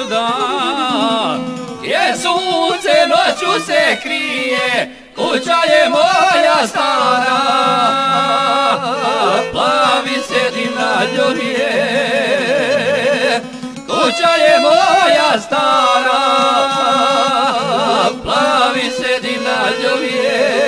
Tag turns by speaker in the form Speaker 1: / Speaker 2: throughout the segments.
Speaker 1: luda, gdje sunce noću se krije, kuća je moja stara. Plavi se dimna ljubije, kuća je moja stara. Plavi se dimna ljubije.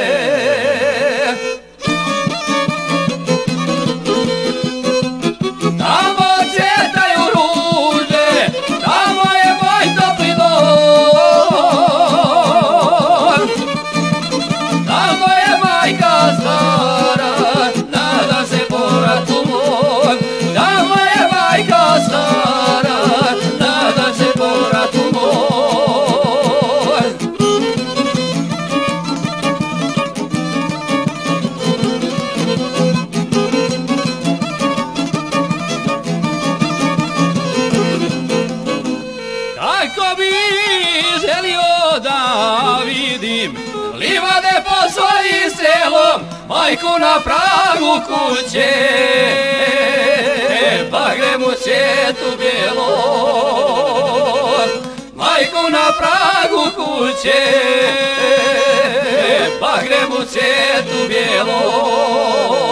Speaker 1: Kako bi želio da vidim livade po svojim selom, majku na pragu kuće, bagrem u cvjetu bijelom. Majku na pragu kuće, bagrem u cvjetu bijelom.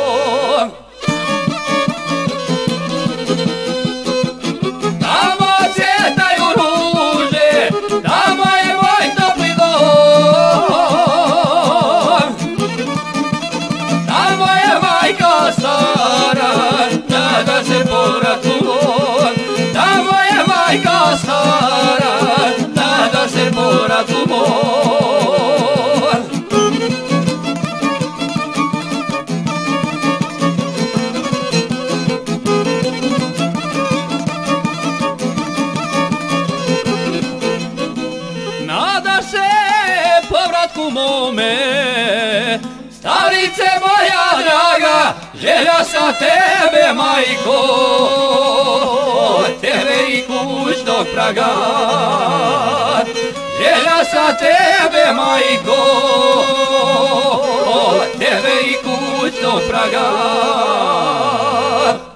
Speaker 1: Nada se povratku mome, starice moja draga, želja sa tebe, majko, tebe i kućnog praga. Želja sa tebe, majko, tebe i kućnog praga.